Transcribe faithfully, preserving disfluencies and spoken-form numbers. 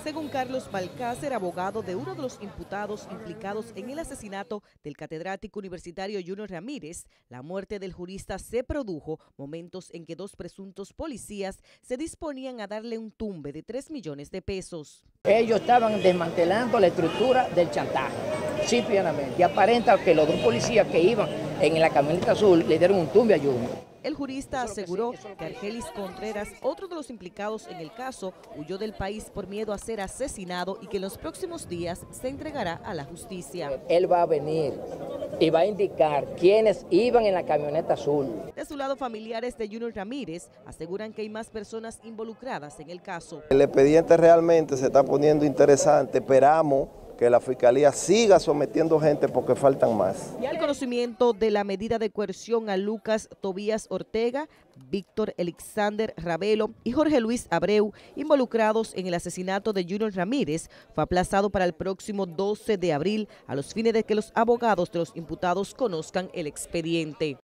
Según Carlos Balcácer, abogado de uno de los imputados implicados en el asesinato del catedrático universitario Junior Ramírez, la muerte del jurista se produjo momentos en que dos presuntos policías se disponían a darle un tumbe de tres millones de pesos. Ellos estaban desmantelando la estructura del chantaje, simplemente. Y aparenta que los dos policías que iban en la camioneta azul le dieron un tumbe a Junior. El jurista aseguró que Argelis Contreras, otro de los implicados en el caso, huyó del país por miedo a ser asesinado y que en los próximos días se entregará a la justicia. Él va a venir y va a indicar quiénes iban en la camioneta azul. De su lado, familiares de Junior Ramírez aseguran que hay más personas involucradas en el caso. El expediente realmente se está poniendo interesante, esperamos que la Fiscalía siga sometiendo gente porque faltan más. El conocimiento de la medida de coerción a Lucas Tobías Ortega, Víctor Alexander Ravelo y Jorge Luis Abreu, involucrados en el asesinato de Junior Ramírez, fue aplazado para el próximo doce de abril, a los fines de que los abogados de los imputados conozcan el expediente.